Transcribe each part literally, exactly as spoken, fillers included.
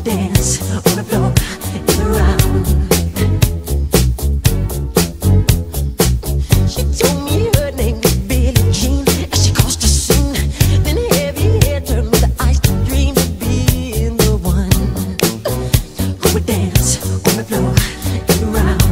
would dance on the floor in the round. She told me her name was Billie Jean, and she caused a scene. Then heavy hair turned with the eyes to dream of being the one who would dance on the floor in the round.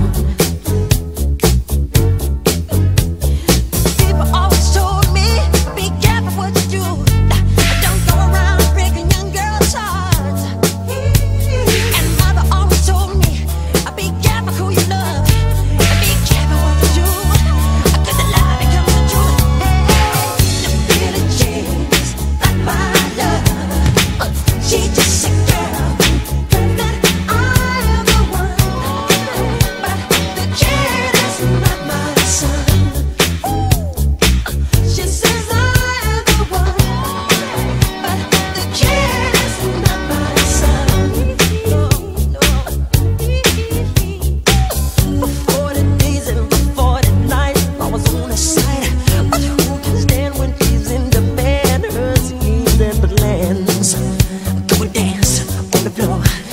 People always told me, be careful what you do. Don't go around breaking young girls' hearts. And mother always told me, be careful who you love, and be careful what you do, 'cause the lie becomes the truth. Hey, the Billie Jean's not my love. She just a girl, claims that I am the one, but the kid is not my son. She says I am the one, but the kid is not my son. For forty days and for forty nights, I was on his side. But who can stand when he's in demand? Her schemes and plans. Go and dance on the floor